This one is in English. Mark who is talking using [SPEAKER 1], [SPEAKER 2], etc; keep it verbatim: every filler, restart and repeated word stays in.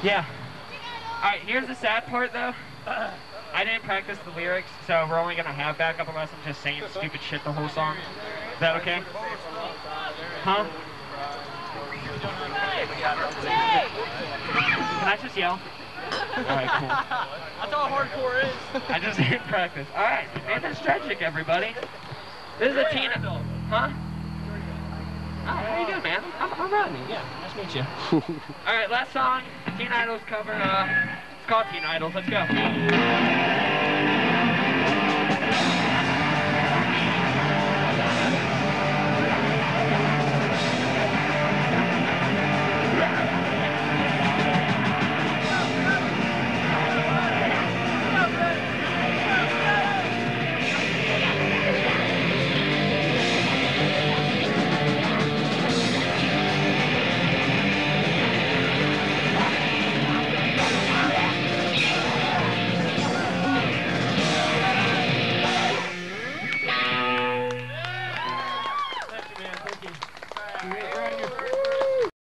[SPEAKER 1] Yeah. Alright, here's the sad part though. I didn't practice the lyrics, so we're only gonna have backup unless I'm just saying stupid shit the whole song. Is that okay? Huh? Can I just yell? Alright, cool.
[SPEAKER 2] That's all hardcore is.
[SPEAKER 1] I just didn't practice. Alright, Nathan's tragic, everybody. This is a Teen... Huh? Oh, how you doing, man? I'm, I'm Rodney. Yeah, nice to meet you. Alright, last song. Teen Idles cover. Uh, it's called Teen Idles. Let's go. Thank you, man. Thank you. You're on your